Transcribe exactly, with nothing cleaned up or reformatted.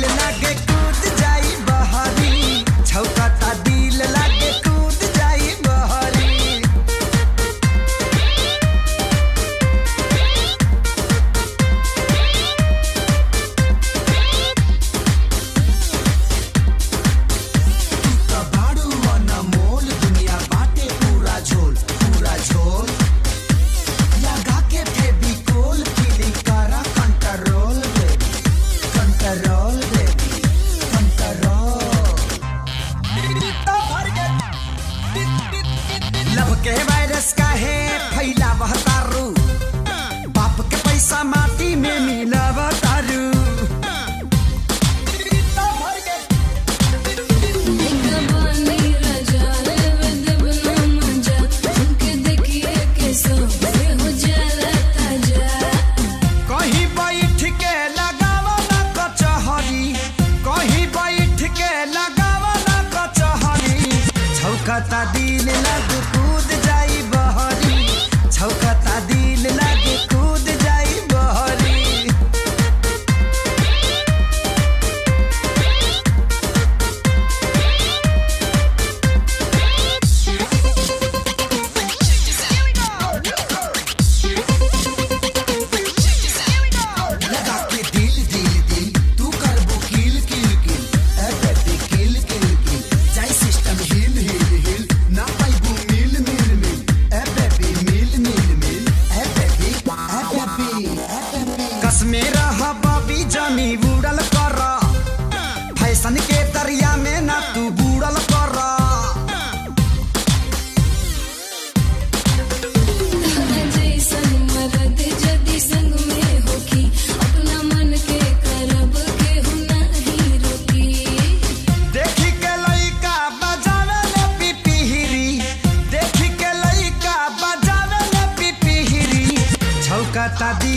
लागे कूद जाई बहरी छौकता दिल लागे कूद जाई बहरी लब के वायरस का है फैलावह तारू बाप के पैसा माटी में मिलाव तारू कहीं बैठ के लगावा ना कचहरी कहीं बैठ के लगावा ना कचहरी छौकता दिल लागे कूद जाई बहरी छौकता दिल लागे कूद जाई बहरी लगा के दिल दिल दिल तू करबो किल किल किल ए बेबी किल किल किल जाई सिस्टम हिल हिल हिल ना पाइबो मिल मिल मिल ए बेबी मिल मिल मिल ए बेबी ए बेबी ए बेबी कसमे रहा बाबी जानी बुड़ल कर फैशन के दरिया में ना तू बुड़ल कर देखी के लइका बजावे ले पिपिहिरी देखी के लइका बजावे ले पिपिहिरी छौकता